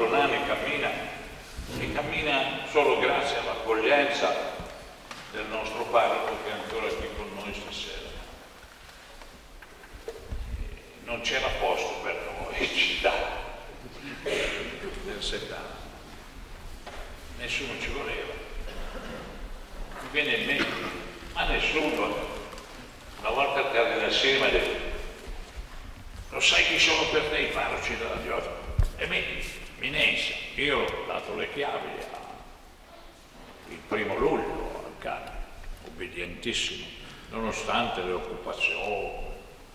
nostro Nani cammina, e cammina solo grazie all'accoglienza del nostro parroco che è ancora qui con noi stasera. Non c'era posto per noi, città del 70, nessuno ci voleva. Mi viene in mente, ma nessuno. Una volta il cardinale Siri mi ha detto: lo sai chi sono per te i parroci della diocesi? E Minenza. Io ho dato le chiavi il 1° luglio al cardinale, obbedientissimo, nonostante le occupazioni.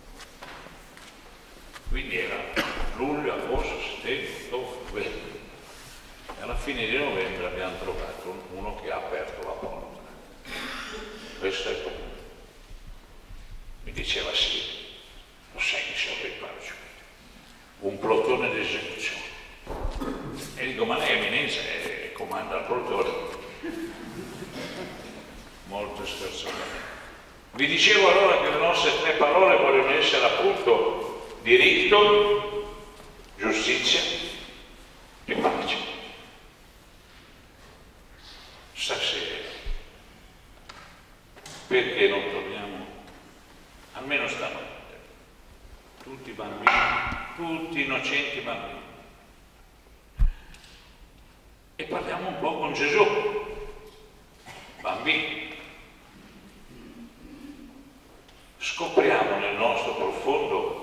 Quindi era luglio, agosto, settembre, ottobre, novembre. E alla fine di novembre abbiamo trovato uno che ha aperto la porta. Questo è il comune. Mi diceva: sì, lo sai chi sono i parroci? Un plotone di esecuzione. E dico: ma lei è Eminenza e comanda il plotone? Molto scherzosamente. Vi dicevo allora che le nostre 3 parole vogliono essere appunto diritto, giustizia e pace. Stasera, perché non torniamo, almeno stanotte, tutti bambini, tutti innocenti bambini, e parliamo un po' con Gesù, bambini. Scopriamo nel nostro profondo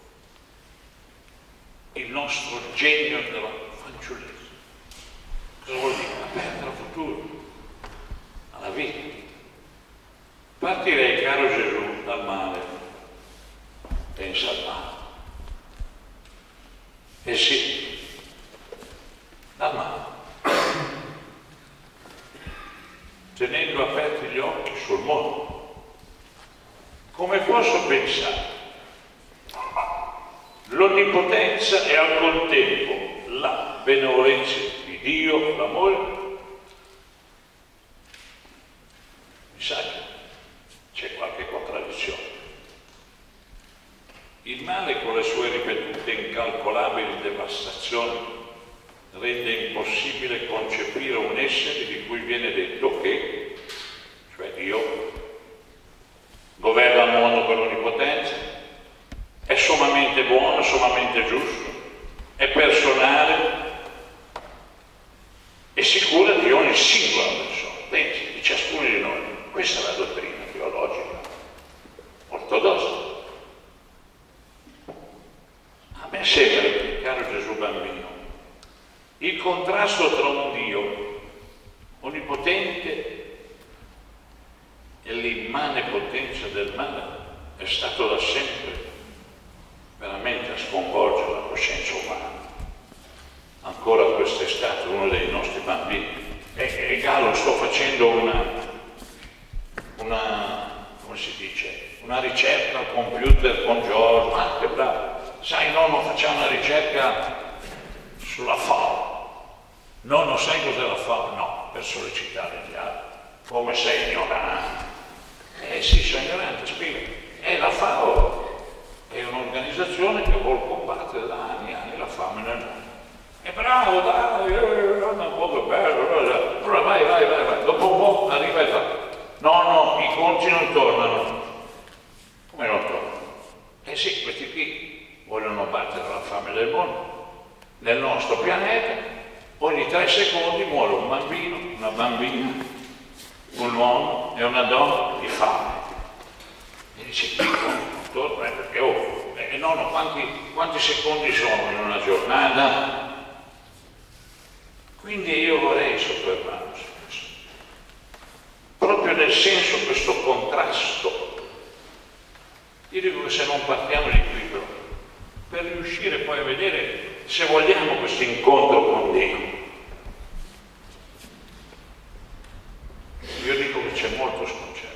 il nostro genio della fanciullezza. Cosa vuol dire? Aperta al futuro, alla vita. Partirei, caro Gesù, dal male, pensa al male. Eh sì, dal male. Tenendo aperti gli occhi sul mondo. Come posso pensare? L'onnipotenza e al contempo la benevolenza di Dio, l'amore. Mi sa che c'è qualche contraddizione. Il male, con le sue ripetute incalcolabili devastazioni, rende impossibile concepire un essere di cui viene detto che, cioè Dio, governa il mondo con l'onnipotenza, è sommamente buono, sommamente giusto, è personale e si cura di ogni singola persona, pensi, di ciascuno di noi. Questa è la dottrina teologica ortodossa. A me sembra, caro Gesù bambino, il contrasto tra un Dio onnipotente e l'immane potenza del male è stato da sempre veramente a sconvolgere la coscienza umana. Ancora quest'estate uno dei nostri bambini, e Gallo, sto facendo come si dice, una ricerca al computer con Giorgio, che bravo, sai nonno, facciamo una ricerca sulla FAO. Nonno, sai cos'è la FAO? No, per sollecitare gli altri. Come sei ignorante? Sì, sono ignorante, spiega. La FAO è un'organizzazione che vuole combattere da anni e anni la fame nel mondo. È bravo, dai, un po' che bello, allora vai, dopo un po' arriva e fa: no, i conti non tornano. Come non tornano? Sì, questi qui vogliono battere la fame del mondo. Nel nostro pianeta ogni 3 secondi muore un bambino, una bambina, un uomo e una donna di fame. E dice: torna, perché nonno, quanti secondi sono in una giornata? Quindi io vorrei soffermarmi su questo, proprio nel senso, questo contrasto. Io dico che se non partiamo di qui, però, per riuscire poi a vedere se vogliamo questo incontro con Dio, io dico che c'è molto sconcerto.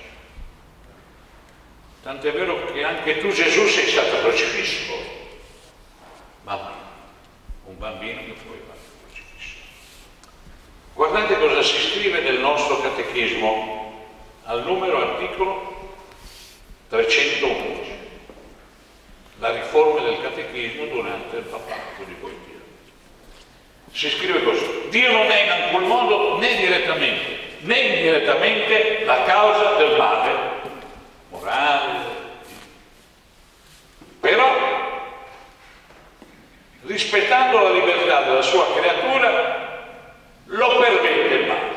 Tant'è vero che anche tu, Gesù, sei stato crocifisso. Un bambino che poi va crocifisso. Guardate cosa si scrive nel nostro catechismo, al numero articolo 311, la riforma del catechismo durante il papato di Wojtyła. Si scrive così: Dio non è in alcun modo né direttamente né indirettamente la causa del male morale, però rispettando la libertà della sua creatura lo permette il male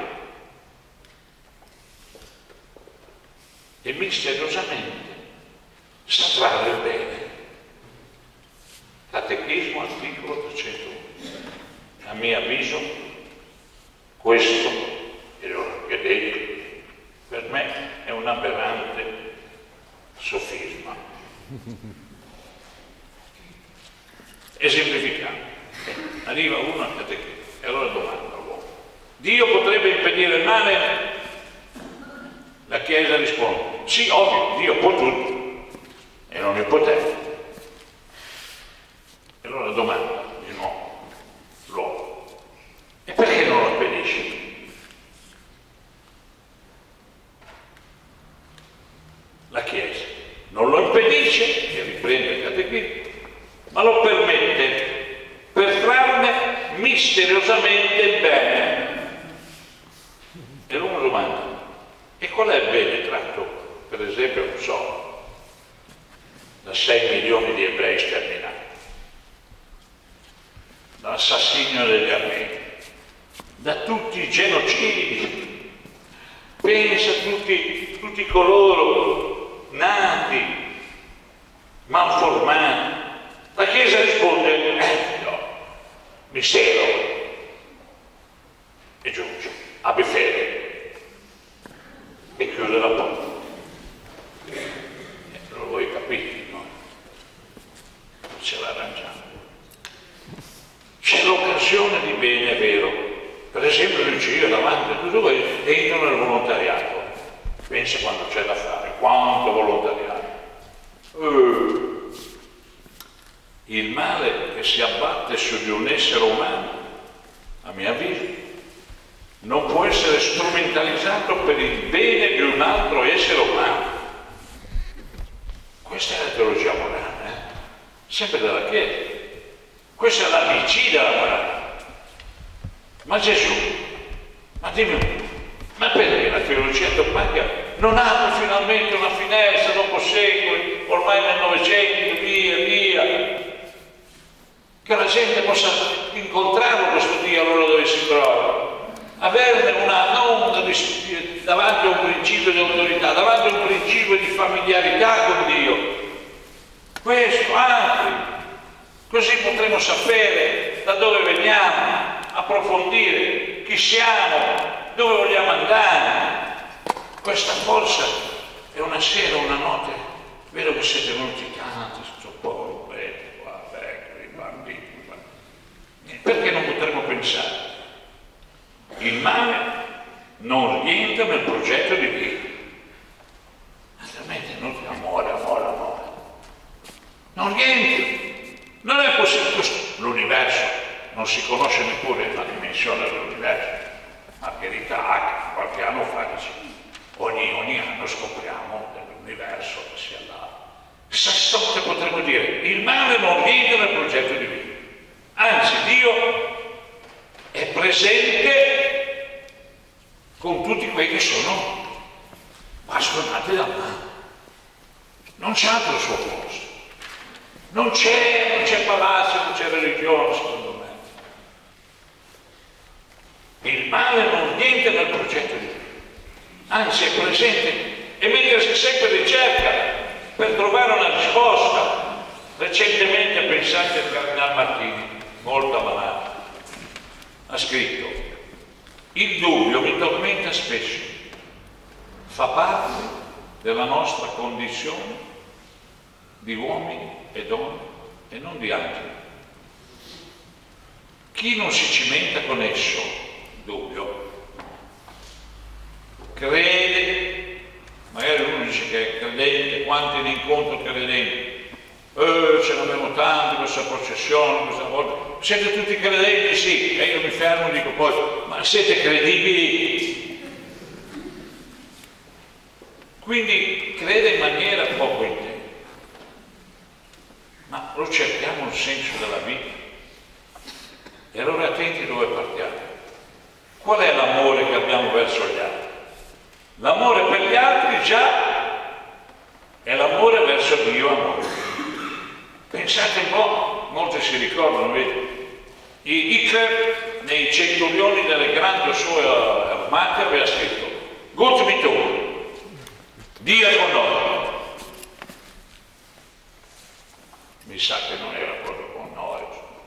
e misteriosamente sa trarre il bene. Catechismo, articolo 301. A mio avviso questo, e l'ho detto, per me è un aberrante sofisma. Esemplificando, arriva uno a catechismo e allora domanda all'uomo: Dio potrebbe impedire il male? La Chiesa risponde: sì, ovvio, Dio può tutto e non è potente. E allora domanda di nuovo l'uomo: e perché non lo impedisce? La Chiesa non lo impedisce, e riprende il catechismo, ma lo permette per trarne misteriosamente il bene. E l'uomo domanda: e qual è il bene tratto, per esempio, non so, da 6 milioni di ebrei sterminati, dall'assassinio degli armeni, da tutti i genocidi? Pensa a tutti coloro nati, malformati. La Chiesa risponde: no, mistero. E giunge: abbi fede. E chiude la porta. Non voi capite, no? Ce l'arrangiamo. C'è l'occasione di bene, è vero. Per esempio il giro davanti a tutto questo entrano nel volontariato. Pensa quando c'è da fare, quanto volontariato. Il male che si abbatte su di un essere umano, a mio avviso, non può essere strumentalizzato per il bene di un altro essere umano. Questa è la teologia morale, sempre della Chiesa. Questa è la BC della morale. Ma Gesù, ma dimmi, ma perché la teologia dogmatica non apre finalmente una finestra dopo secoli, ormai nel Novecento, via, che la gente possa incontrarlo questo Dio allora dove si trova, averne non davanti a un principio di autorità, davanti a un principio di familiarità con Dio. Questo anche, così potremo sapere da dove veniamo, approfondire chi siamo, dove vogliamo andare. Questa forza è una sera, una notte, vedo che siete venuti tanti, sto povero qua, i bambini. Perché non potremmo pensare? Il male non rientra nel progetto di Dio. Altrimenti non c'è amore. Non rientra. Non è possibile. L'universo non si conosce neppure la dimensione dell'universo. Margherita qualche anno fa dice: ogni anno scopriamo dell'universo che sia là. Stanotte potremmo dire: il male non rientra nel progetto di Dio. Anzi, Dio è presente con tutti quelli che sono bastonati dal male. Non c'è altro al suo posto. Non c'è palazzo, non c'è religione, secondo me. Il male non rientra nel progetto di Dio. Anzi, è presente e mentre si sempre ricerca per trovare una risposta. Recentemente, pensate al Cardinal Martini, molto ammalato, ha scritto: il dubbio mi tormenta spesso, fa parte della nostra condizione di uomini e donne e non di angeli. Chi non si cimenta con esso, dubbio, crede, magari uno dice che è credente, quanti ne incontro credenti? Ce ne abbiamo tanti, questa processione, questa volta. Siete tutti credenti? Sì. E io mi fermo e dico poi: ma siete credibili? Quindi crede in maniera poco intesa. Ma lo cerchiamo il senso della vita? E allora attenti dove partiamo. Qual è l'amore che abbiamo verso gli altri? L'amore per gli altri già è l'amore verso Dio amore. Pensate un po', molti si ricordano, vedi? Hitler nei centurioni delle grandi sue armate aveva scritto Gott mit uns, Dio con noi. Mi sa che non era proprio con noi,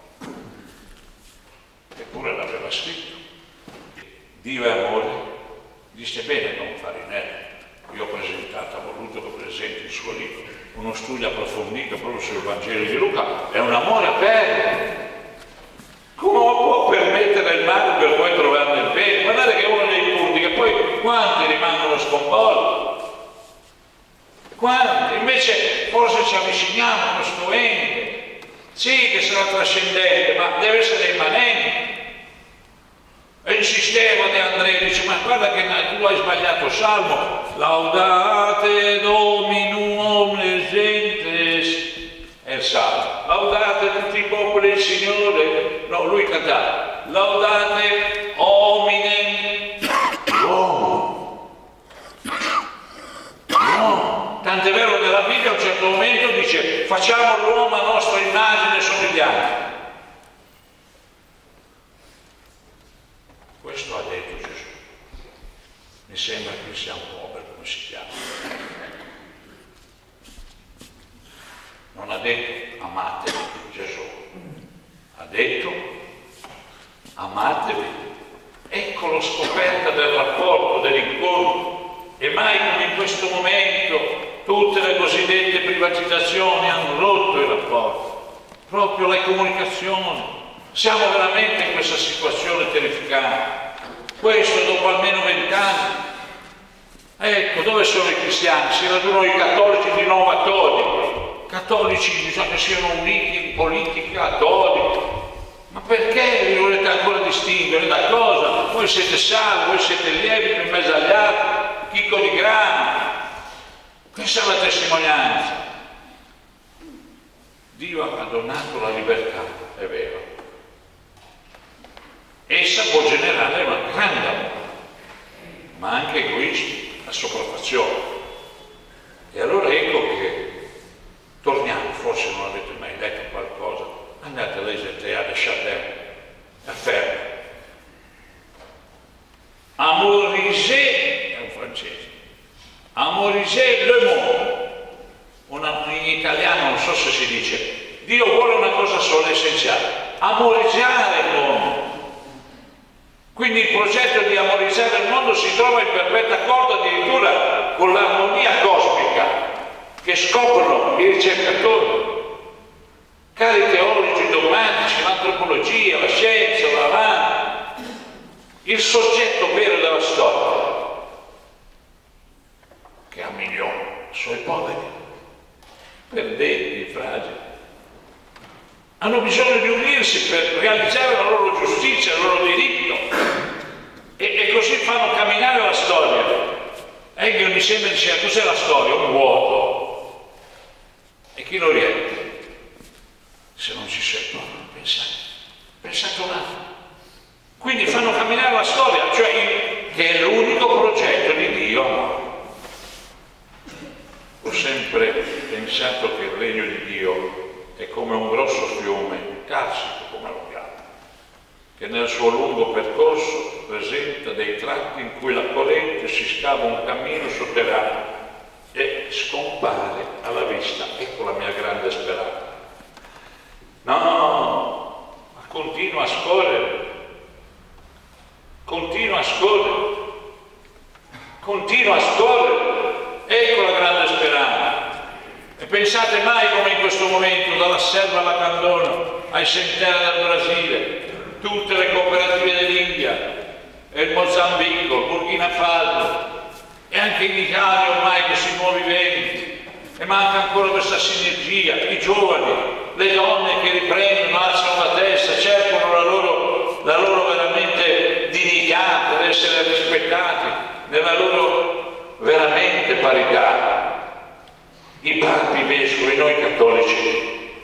eppure l'aveva scritto. Dio è amore, dice bene non Farinelli. Io ho presentato, ho voluto che presenti il suo libro, uno studio approfondito proprio sul Vangelo di Luca, è un amore aperto. Come può permettere il male per poi trovarne il bene? Guardate che è uno dei punti che poi quanti rimangono sconvolti? Quanti? Invece forse ci avviciniamo a questo ente, sì che sarà trascendente, ma deve essere immanente. E insisteva De André, dice, ma guarda che tu hai sbagliato salmo, laudate Dominum omnes gentes, è il salmo, laudate tutti i popoli il Signore, no, lui cantava, laudate hominem l'uomo, no, tant'è vero che nella Bibbia a un certo momento dice, facciamo l'uomo a nostra immagine e somiglianza. Questo ha detto Gesù. Mi sembra che sia un po' per come si chiama. Non ha detto amatevi Gesù, ha detto amatevi. Ecco la scoperta del rapporto, dell'incontro. E mai come in questo momento tutte le cosiddette privatizzazioni hanno rotto il rapporto, proprio le comunicazioni. Siamo veramente in questa situazione terrificante. Questo dopo almeno 20 anni. Ecco, dove sono i cristiani? Si radunano i cattolici di nuovo cattolici. Cattolici bisogna che siano uniti in politica cattolica. Ma perché vi volete ancora distinguere? Da cosa? Voi siete sali, voi siete lievito in mezzo agli altri, chicco di grano. Questa è la testimonianza. Dio ha donato la libertà, è vero. Essa può generare una grande amore, ma anche egoismo, la sopraffazione. E allora ecco che torniamo, forse non avete mai letto qualcosa, andate a leggere a Chardin, a Fermo. Amoriser, è un francese, amoriser le monde. In italiano non so se si dice, Dio vuole una cosa sola, essenziale, amorizzare il mondo. Quindi il progetto di amorizzare il mondo si trova in perfetta accordo addirittura con l'armonia cosmica che scoprono i ricercatori, cari teologi dogmatici, l'antropologia, la scienza, l'avanti, il soggetto vero della storia, che ha milioni, sono i poveri, perdenti, fragili. Hanno bisogno di unirsi per realizzare la loro giustizia, il loro diritto e così fanno camminare la storia. Hegel mi sembra diceva, cos'è la storia? Un vuoto. E chi lo riempie? Se non ci sei proprio, pensate un attimo. Quindi fanno camminare la storia, cioè che è l'unico progetto di Dio. Ho sempre pensato che il regno di Dio è come un grosso fiume, carsico come lo chiamo, che nel suo lungo percorso presenta dei tratti in cui la corrente si scava un cammino sotterraneo e scompare alla vista. Ecco la mia grande speranza. No, ma continua a scorrere, continua a scorrere, continua a scorrere. Ecco la grande speranza. E pensate mai come in questo momento, dalla Selva alla Candona, ai Sentera del Brasile, tutte le cooperative dell'India, e il Mozambico, il Burkina Faso, e anche in Italia ormai questi nuovi venti, e manca ancora questa sinergia, i giovani, le donne che riprendono, alzano la testa, cercano la loro veramente dignità per essere rispettati, nella loro veramente parità. I papi, i vescovi, noi cattolici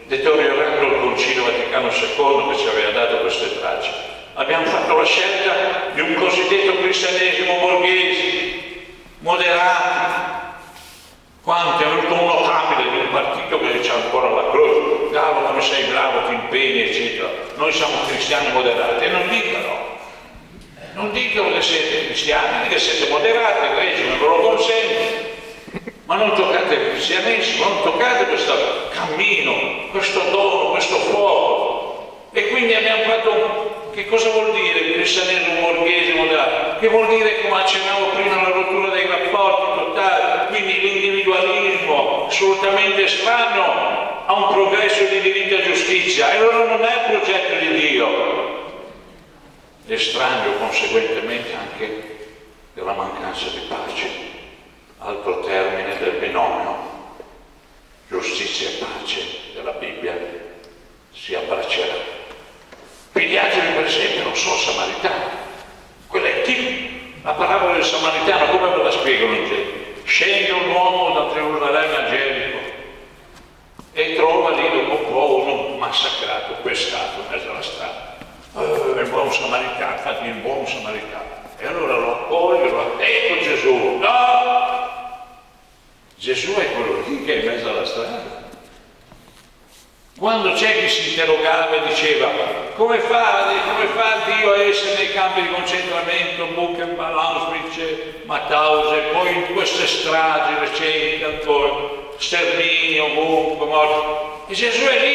deteriorando il Concilio Vaticano II che ci aveva dato queste tracce. Abbiamo fatto la scelta di un cosiddetto cristianesimo borghese, moderato. Quanti è venuto un notabile di un partito che c'è ancora la croce, bravo come sei bravo, ti impegni, eccetera. Noi siamo cristiani moderati, e non ditelo che siete cristiani, che siete moderati, il regime ve lo consente, ma non toccate il cristianesimo, non toccate questo cammino, questo dono, questo fuoco. E quindi abbiamo fatto, che cosa vuol dire il cristianesimo borghese moderato? Che vuol dire, come accennavo prima, la rottura dei rapporti totali, quindi l'individualismo assolutamente estraneo a un progresso di diritto e giustizia. E allora non è il progetto di Dio. Estraneo conseguentemente anche della mancanza di pace, altro termine del binomio giustizia e pace della Bibbia si abbraccerà. Pigliatevi per esempio, non so, samaritano, quella è tipo la parabola del samaritano, come ve la spiegano in Gerico? Scende un uomo da Gerusalemme a Gerico e trova lì dopo un po' uno massacrato, pestato in mezzo alla strada. Il buon samaritano, infatti il buon samaritano. E allora lo accoglie, ecco Gesù. No! Gesù è quello lì che è in mezzo alla strada. Quando c'è chi si interrogava e diceva come fa Dio a essere nei campi di concentramento, Buchenwald, Auschwitz, Mauthausen, poi in queste stragi recenti ancora, sterminio, ovunque, morto. E Gesù è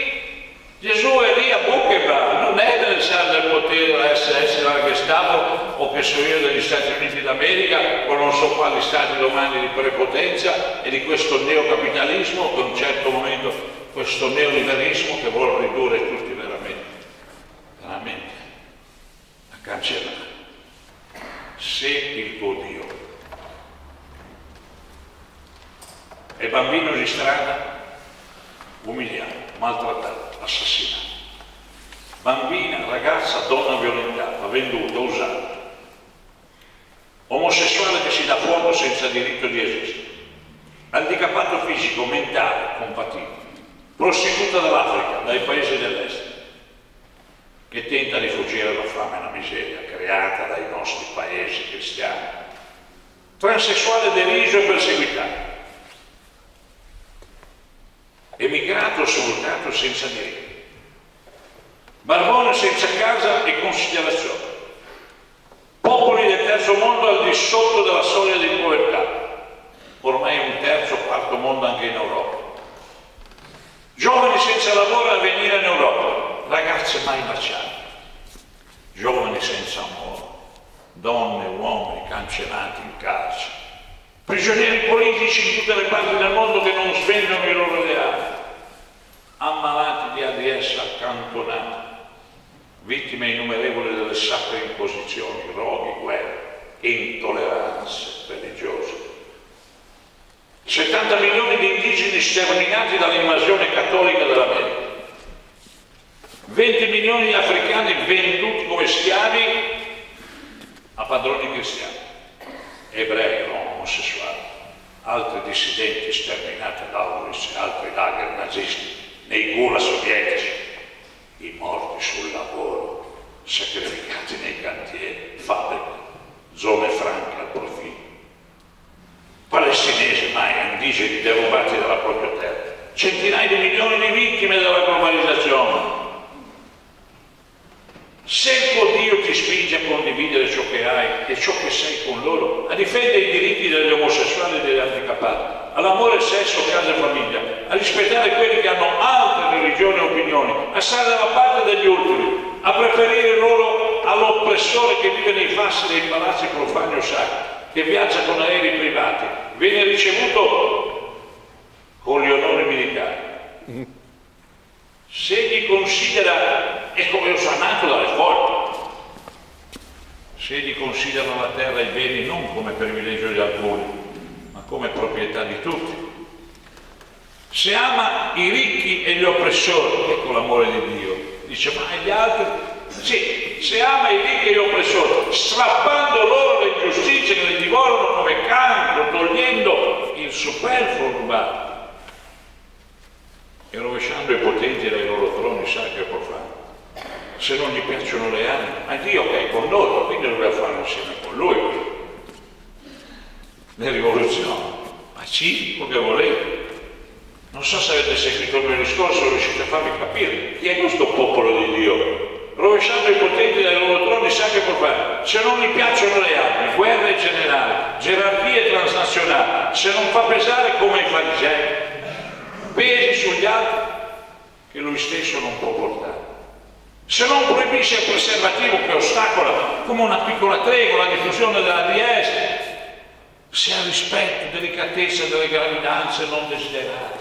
lì a Buchenwald, non è nel sale del potere della SS, della Gestapo o che so io degli Stati Uniti d'America o non so quali stati domani di prepotenza e di questo neocapitalismo che a un certo momento, questo neoliberismo che vuole ridurre tutti veramente a cancellare. Se il tuo Dio è bambino di strada, umiliato, maltrattato, assassinato. Bambina, ragazza, donna violentata, venduta, usata. Omosessuale che si dà fuoco senza diritto di esistere. Handicappato fisico, mentale, compatibile. Prostituta dall'Africa, dai paesi dell'est, che tenta di fuggire dalla fame e dalla miseria creata dai nostri paesi cristiani. Transessuale deriso e perseguitato. Emigrato, sfruttato senza diritto, barbone senza casa e considerazione, popoli del terzo mondo al di sotto della soglia di povertà, ormai un terzo, quarto mondo anche in Europa, giovani senza lavoro a venire in Europa, ragazze mai baciate, giovani senza amore, donne e uomini cancellati in carcere, prigionieri politici in tutte le parti del mondo che non svendono i loro ideali, ammalati di AIDS accantonati, vittime innumerevoli delle sacre imposizioni, roghi, guerre, intolleranze religiose. 70 milioni di indigeni sterminati dall'invasione cattolica dell'America, 20 milioni di africani venduti come schiavi a padroni cristiani, ebrei non omosessuali, altri dissidenti sterminati ad Auschwitz e altri lager nazisti, nei gulag sovietici, i morti sul lavoro, sacrificati nei cantieri, fabbriche, zone franche al profitto, palestinesi mai indigeni derubati dalla propria terra, centinaia di milioni di vittime della globalizzazione. Se il tuo Dio ti spinge a condividere ciò che hai e ciò che sei con loro, a difendere i diritti degli omosessuali e degli handicappati, all'amore, sesso, casa e famiglia, a rispettare quelli che hanno altre religioni e opinioni, a stare dalla parte degli ultimi, a preferire loro all'oppressore che vive nei fassi dei palazzi profani o sacri, che viaggia con aerei privati, viene ricevuto con gli onori militari. Se gli considera, è come osannato dalle forti, se gli considera la terra e i beni non come privilegio di alcuni, ma come proprietà di tutti, se ama i ricchi e gli oppressori, ecco l'amore di Dio, dice ma gli altri, sì, se ama i ricchi e gli oppressori, strappando loro le ingiustizie che li divorano come cancro, togliendo il superfluo rubato e rovesciando rovesciando i potenti dai loro troni sacri e profani. Se non gli piacciono le anime, ma è Dio che è con loro, quindi dobbiamo farlo insieme con Lui. Le rivoluzioni, pacifico che volete. Non so se avete seguito il mio discorso, riuscite a farvi capire chi è questo popolo di Dio. Rovesciando i potenti dai loro troni sacri e profani. Se non gli piacciono le armi, guerre generali, gerarchie transnazionali, se non fa pesare come i farisei, pesi sugli altri che lui stesso non può portare. Se non proibisce il preservativo che ostacola come una piccola tregua la diffusione della DS, se ha rispetto, delicatezza delle gravidanze non desiderate.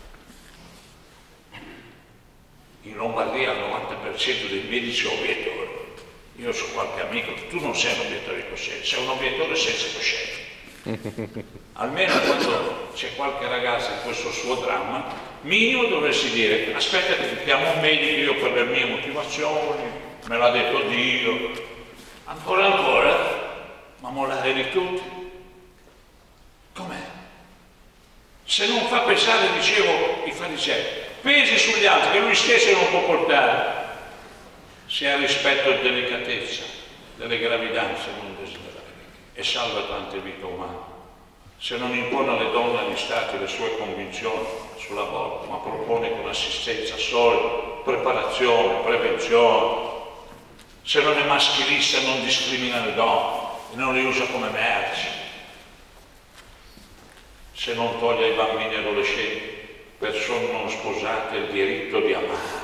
In Lombardia il 90% dei medici è obiettori. Io so qualche amico, tu non sei un obiettore di coscienza, sei un obiettore senza coscienza. Almeno quando c'è qualche ragazza in questo suo dramma, minimo dovresti dire: aspetta che chiamo un medico, io per le mie motivazioni, me l'ha detto Dio. Ancora, ma mollare di tutti. Com'è? Se non fa pesare, dicevo, i farisei, pesi sugli altri che lui stesso non può portare, se ha rispetto e delicatezza delle gravidanze non desiderate e salva tante vite umane, se non impone alle donne e agli stati le sue convinzioni sull'aborto, ma propone con assistenza solida, preparazione, prevenzione, se non è maschilista e non discrimina le donne e non le usa come merci, se non toglie ai bambini e adolescenti, persone non sposate, il diritto di amare,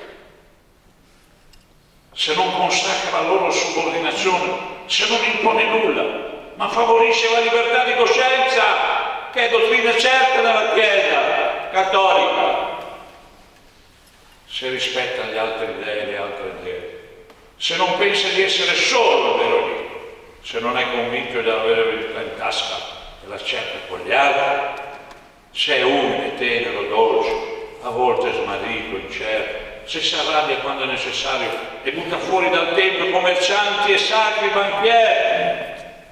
se non consacra la loro subordinazione, se non impone nulla, ma favorisce la libertà di coscienza, che è dottrina certa della Chiesa cattolica, se rispetta gli altri dei e le altre idee, se non pensa di essere solo il vero Dio, se non è convinto di avere la verità in tasca e la cerca con gli altri, se è umile, tenero, dolce, a volte smarrito, incerto, se si arrabbia quando è necessario e butta fuori dal tempio commercianti e sacri banchieri,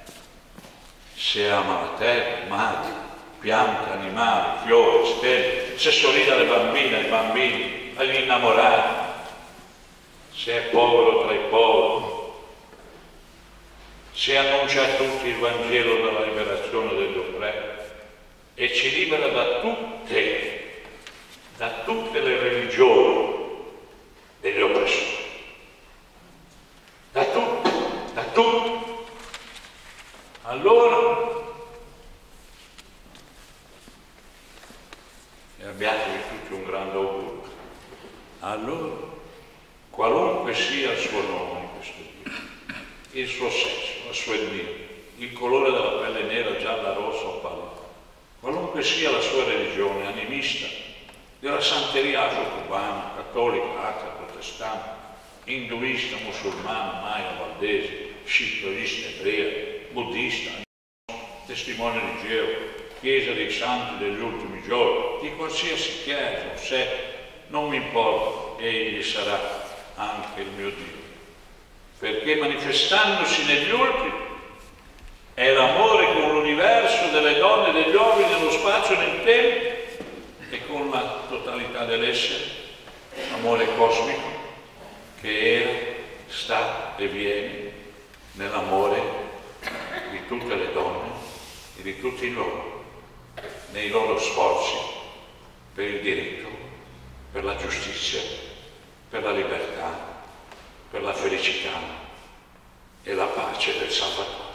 se ama la terra, mari, piante, animali, fiori, stelle, se sorride alle bambine, ai bambini, agli innamorati, se è povero tra i poveri, se annuncia a tutti il Vangelo della liberazione degli oppressi e ci libera da tutte le religioni degli oppressori, da tutti. Allora, e abbiatevi tutti un grande augurio, allora, qualunque sia il suo nome in questo Dio, il suo sesso, la sua etnia, il colore della pelle nera, gialla, rossa o pallida, qualunque sia la sua religione, animista, della santeria afro-cubana, cattolica, atea, protestante, induista, musulmana, maya, valdese, sciitoista, ebrea, buddista, testimone di Geova, Chiesa dei Santi degli ultimi giorni, di qualsiasi chiesa o setta, non mi importa, egli sarà anche il mio Dio, perché manifestandosi negli ultimi è l'amore con l'universo delle donne e degli uomini nello spazio e nel tempo e con la totalità dell'essere, amore cosmico che era, sta e viene nell'amore di tutte le donne e di tutti loro, nei loro sforzi per il diritto, per la giustizia, per la libertà, per la felicità e la pace del Salvatore.